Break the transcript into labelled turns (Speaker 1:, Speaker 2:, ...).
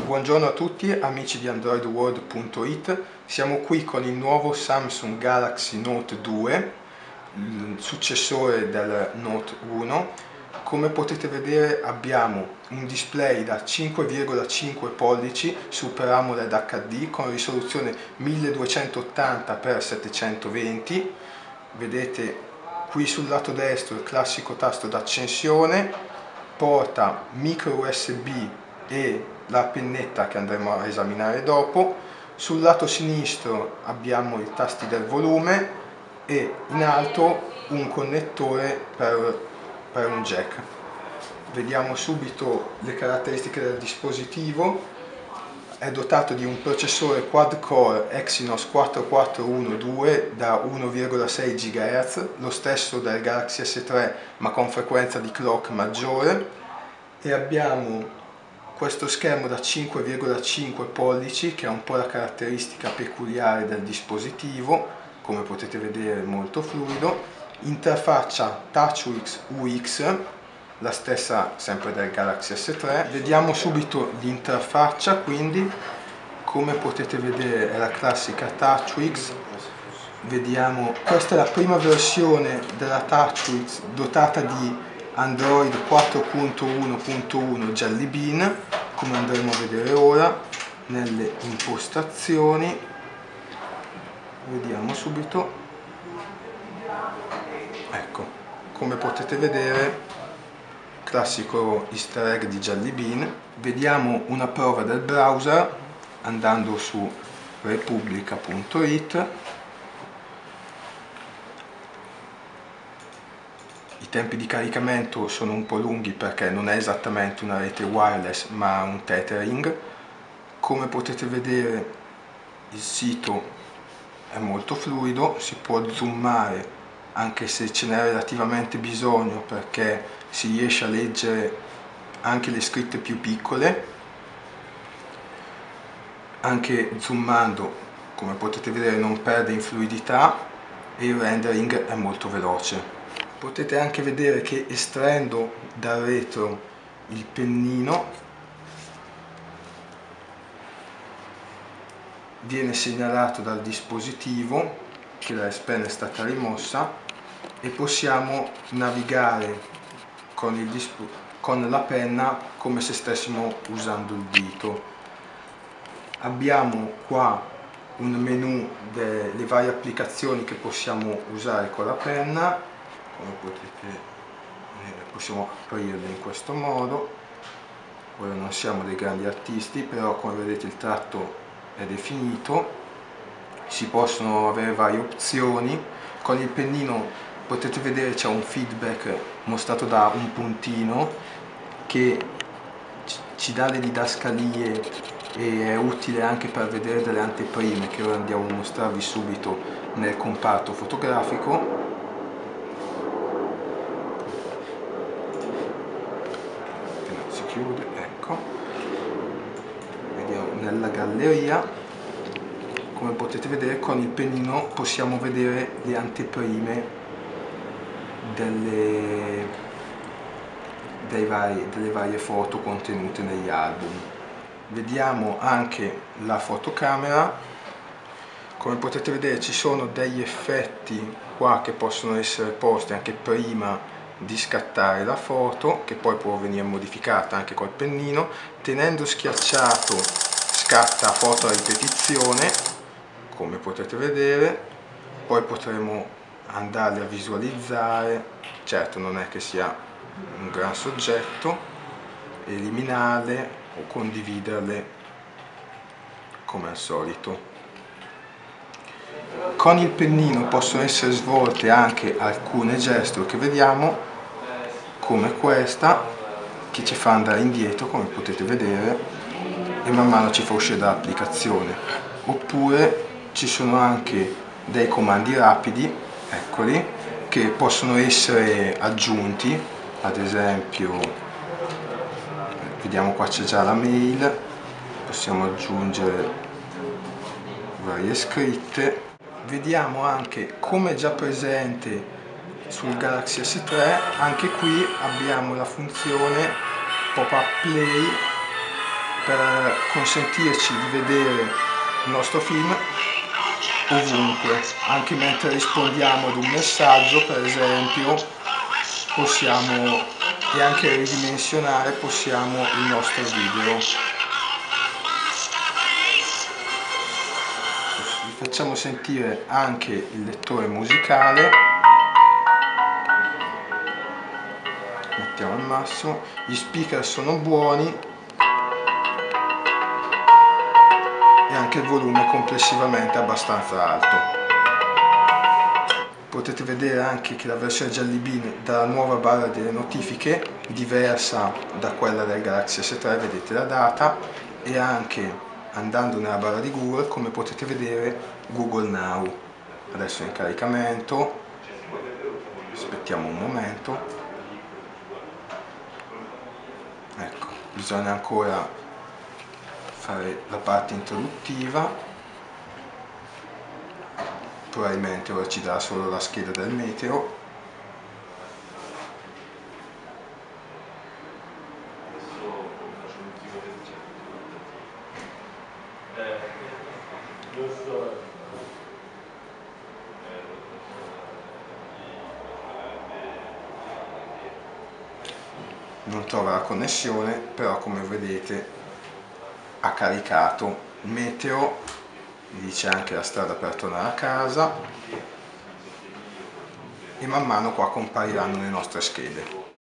Speaker 1: Buongiorno a tutti amici di AndroidWorld.it, siamo qui con il nuovo Samsung Galaxy Note 2, il successore del Note 1. Come potete vedere abbiamo un display da 5,5 pollici Super AMOLED HD con risoluzione 1280x720. Vedete qui sul lato destro il classico tasto d'accensione, porta micro USB e la pennetta che andremo a esaminare dopo. Sul lato sinistro abbiamo i tasti del volume e in alto un connettore per un jack. Vediamo subito le caratteristiche del dispositivo. È dotato di un processore quad-core Exynos 4412 da 1,6 GHz, lo stesso del Galaxy S3 ma con frequenza di clock maggiore, e abbiamo questo schermo da 5,5 pollici che è un po' la caratteristica peculiare del dispositivo, come potete vedere molto fluido, interfaccia TouchWiz UX, la stessa sempre del Galaxy S3. Vediamo subito l'interfaccia, quindi come potete vedere è la classica TouchWiz. Vediamo, questa è la prima versione della TouchWiz dotata di Android 4.1.1 Jelly Bean, come andremo a vedere ora nelle impostazioni. Vediamo subito, ecco, come potete vedere classico easter egg di Jelly Bean. Vediamo una prova del browser andando su repubblica.it. I tempi di caricamento sono un po' lunghi perché non è esattamente una rete wireless ma un tethering. Come potete vedere il sito è molto fluido, si può zoomare anche se ce n'è relativamente bisogno perché si riesce a leggere anche le scritte più piccole. Anche zoomando, come potete vedere, non perde in fluidità e il rendering è molto veloce. Potete anche vedere che estraendo dal retro il pennino viene segnalato dal dispositivo che la S Pen è stata rimossa e possiamo navigare con la penna come se stessimo usando il dito. Abbiamo qua un menu delle varie applicazioni che possiamo usare con la penna. Come potete vedere possiamo aprirle in questo modo. Ora non siamo dei grandi artisti, però come vedete il tratto è definito, si possono avere varie opzioni. Con il pennino potete vedere c'è un feedback mostrato da un puntino che ci dà le didascalie e è utile anche per vedere delle anteprime che ora andiamo a mostrarvi subito nel comparto fotografico. Si chiude, ecco, vediamo nella galleria. Come potete vedere con il pennino possiamo vedere le anteprime delle varie foto contenute negli album. Vediamo anche la fotocamera. Come potete vedere ci sono degli effetti qua che possono essere posti anche prima di scattare la foto, che poi può venire modificata anche col pennino. Tenendo schiacciato scatta foto a ripetizione, come potete vedere. Poi potremo andarle a visualizzare, certo non è che sia un gran soggetto, eliminarle o condividerle come al solito. Con il pennino possono essere svolte anche alcune gesture che vediamo, come questa che ci fa andare indietro, come potete vedere, e man mano ci fa uscire dall'applicazione. Oppure ci sono anche dei comandi rapidi, eccoli, che possono essere aggiunti. Ad esempio, vediamo qua c'è già la mail, possiamo aggiungere varie scritte. Vediamo anche, come già presente sul Galaxy S3, anche qui abbiamo la funzione pop-up play per consentirci di vedere il nostro film ovunque, anche mentre rispondiamo ad un messaggio, per esempio, possiamo, e anche ridimensionare possiamo il nostro video. Vi facciamo sentire anche il lettore musicale, mettiamo al massimo, gli speaker sono buoni e anche il volume complessivamente è abbastanza alto. Potete vedere anche che la versione Jelly Bean dalla nuova barra delle notifiche, diversa da quella del Galaxy S3, vedete la data, e anche andando nella barra di Google, come potete vedere, Google Now. Adesso è in caricamento, aspettiamo un momento. Ecco, bisogna ancora fare la parte introduttiva, probabilmente ora ci dà solo la scheda del meteo. Non trova la connessione, però come vedete ha caricato il meteo, mi dice anche la strada per tornare a casa, e man mano qua compariranno le nostre schede.